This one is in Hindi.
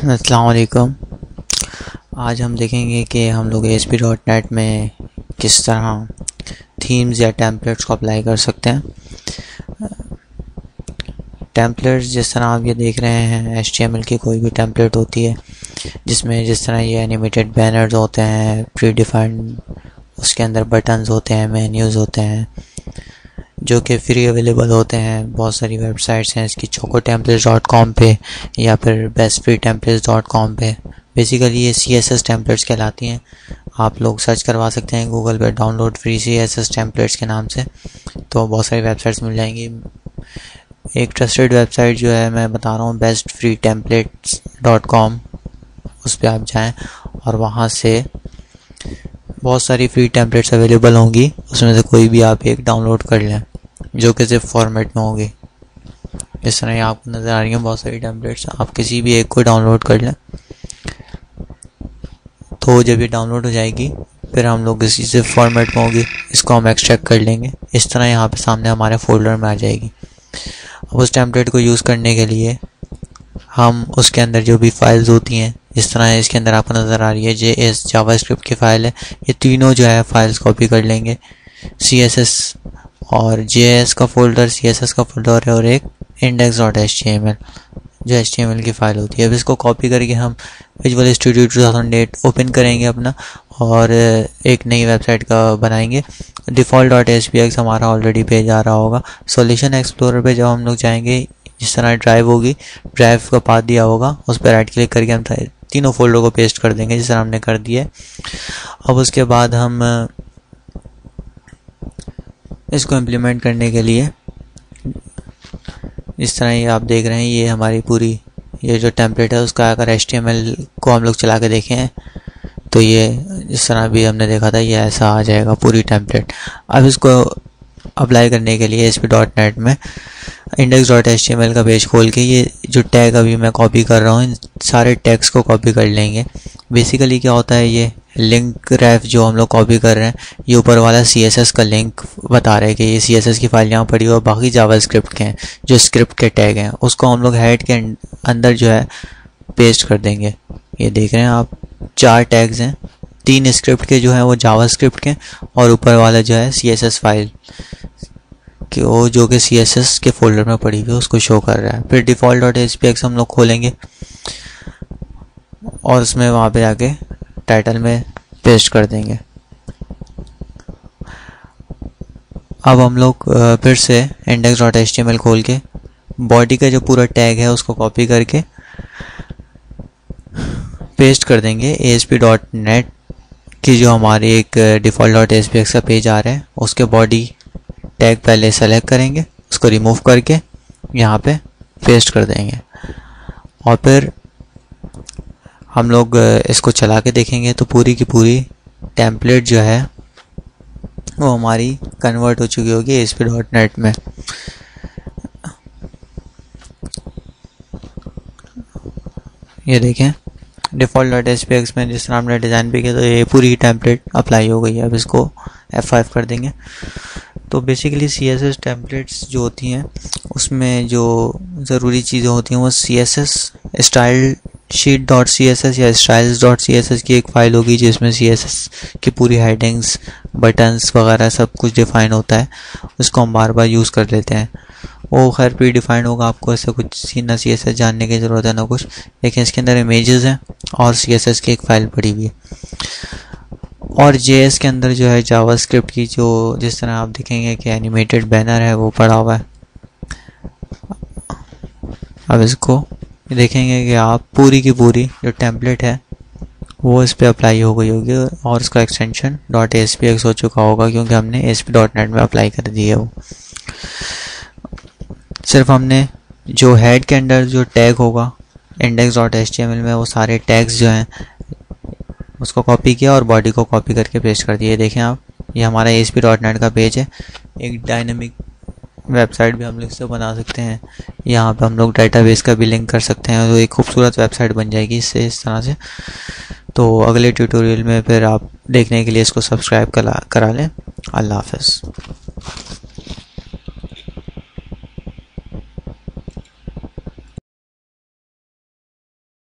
अस्सलाम वालेकुम। आज हम देखेंगे कि हम लोग ASP.NET में किस तरह थीम्स या टेम्पलेट्स को अप्लाई कर सकते हैं। टेम्पलेट्स जिस तरह आप ये देख रहे हैं, HTML की कोई भी टेम्पलेट होती है जिसमें जिस तरह ये एनिमेटेड बैनर्स होते हैं, प्री डिफाइंड उसके अंदर बटन्स होते हैं, मेन्यूज़ होते हैं जो कि फ्री अवेलेबल होते हैं। बहुत सारी वेबसाइट्स हैं इसकी, chocotemplates.com पे या फिर bestfreetemplates.com पे। बेसिकली ये CSS टेम्पलेट्स कहलाती हैं। आप लोग सर्च करवा सकते हैं गूगल पे, डाउनलोड फ्री CSS टेम्पलेट्स के नाम से, तो बहुत सारी वेबसाइट्स मिल जाएंगी। एक ट्रस्टेड वेबसाइट जो है मैं बता रहा हूँ, bestfreetemplates.com, उस पर आप जाएँ और वहाँ से बहुत सारी फ्री टेम्पलेट्स अवेलेबल होंगी। उसमें से कोई भी आप एक डाउनलोड कर लें जो कि सिर्फ फॉर्मेट में होगी। इस तरह आपको नज़र आ रही हैं बहुत सारी टेम्पलेट्स, आप किसी भी एक को डाउनलोड कर लें। तो जब ये डाउनलोड हो जाएगी फिर हम लोग इसी से फॉर्मेट में होगी, इसको हम एक्सट्रैक्ट कर लेंगे। इस तरह यहाँ पे सामने हमारे फोल्डर में आ जाएगी। अब उस टेम्पलेट को यूज़ करने के लिए हम उसके अंदर जो भी फाइल्स होती हैं, इस तरह इसके अंदर आपको नज़र आ रही है JS जावास्क्रिप्ट की फ़ाइल है, ये तीनों जो है फाइल्स कॉपी कर लेंगे। CSS और JS का फोल्डर, CSS का फोल्डर है, और एक index.html जो HTML की फ़ाइल होती है। अब इसको कॉपी करके हम विजुअल स्टूडियो 2008 ओपन करेंगे अपना और एक नई वेबसाइट का बनाएंगे। default.spx हमारा ऑलरेडी पेज आ रहा होगा। सॉल्यूशन एक्सप्लोरर पे जब हम लोग जाएंगे, जिस तरह ड्राइव होगी, ड्राइव का पाथ दिया होगा, उस पर राइट क्लिक करके हम तीनों फोल्डर को पेस्ट कर देंगे जिस तरह हमने कर दिया है। अब उसके बाद हम इसको इम्प्लीमेंट करने के लिए इस तरह ये आप देख रहे हैं, ये हमारी पूरी ये जो टेम्पलेट है उसका अगर HTML को हम लोग चला के देखें तो ये जिस तरह भी हमने देखा था ये ऐसा आ जाएगा पूरी टेम्पलेट। अब इसको अप्लाई करने के लिए ASP.NET में index.html का पेज खोल के ये जो टैग अभी मैं कॉपी कर रहा हूँ, इन सारे टैग्स को कॉपी कर लेंगे। बेसिकली क्या होता है, ये लिंक रेफ जो हम लोग कॉपी कर रहे हैं, ये ऊपर वाला CSS का लिंक बता रहे हैं कि ये CSS की फाइल यहाँ पड़ी हुई है, बाकी जावास्क्रिप्ट के हैं जो स्क्रिप्ट के टैग हैं, उसको हम लोग हेड के अंदर जो है पेस्ट कर देंगे। ये देख रहे हैं आप, 4 टैग्स हैं, 3 स्क्रिप्ट के जो है वो जावास्क्रिप्ट के, और ऊपर वाला जो है CSS फाइल कि वो जो कि CSS के फोल्डर में पड़ी हुई है उसको शो कर रहा है। फिर default.spx हम लोग खोलेंगे और उसमें वहाँ पे जाके टाइटल में पेस्ट कर देंगे। अब हम लोग फिर से index.html खोल के बॉडी का जो पूरा टैग है उसको कॉपी करके पेस्ट कर देंगे। ASP.NET की जो हमारी एक default.spx का पेज आ रहा है उसके बॉडी टैग पहले सेलेक्ट करेंगे, उसको रिमूव करके यहाँ पे पेस्ट कर देंगे और फिर हम लोग इसको चला के देखेंगे तो पूरी की पूरी टेम्पलेट जो है वो हमारी कन्वर्ट हो चुकी होगी ASP.NET में। ये देखें default.spx में जिस तरह हमने डिज़ाइन भी किया तो ये पूरी टेम्पलेट अप्लाई हो गई है। अब इसको F5 कर देंगे। तो बेसिकली CSS टेम्पलेट्स जो होती हैं उसमें जो ज़रूरी चीज़ें होती हैं वो CSS स्टाइल sheet.css या styles.css की एक फ़ाइल होगी जिसमें CSS की पूरी हेडिंग्स, बटन्स वगैरह सब कुछ डिफ़ाइन होता है। उसको हम बार बार यूज़ कर लेते हैं। वो खैर प्री डिफाइंड होगा, आपको इससे कुछ ना CSS जानने की ज़रूरत है ना कुछ, लेकिन इसके अंदर इमेजेस हैं और CSS की एक फ़ाइल पड़ी हुई है। और JS के अंदर जो है जावास्क्रिप्ट की जो जिस तरह आप देखेंगे कि एनिमेटेड बैनर है वो पड़ा हुआ है। अब इसको देखेंगे कि आप पूरी की पूरी जो टेम्पलेट है वो इस पे अप्लाई हो गई होगी और उसका एक्सटेंशन .ASPX हो चुका होगा क्योंकि हमने ASP.NET में अप्लाई कर दी है। वो सिर्फ हमने जो हेड के अंदर जो टैग होगा index.html में, वो सारे टैग्स जो हैं उसको कॉपी किया और बॉडी को कॉपी करके पेस्ट कर दिया। देखें आप, ये हमारा ASP.NET का पेज है। एक डायनामिक वेबसाइट भी हम लोग इससे बना सकते हैं। यहाँ पे हम लोग डेटाबेस का भी लिंक कर सकते हैं, तो एक खूबसूरत वेबसाइट बन जाएगी इससे, इस तरह से। तो अगले ट्यूटोरियल में फिर आप देखने के लिए इसको सब्सक्राइब करा लें। अल्लाह हाफ़िज़।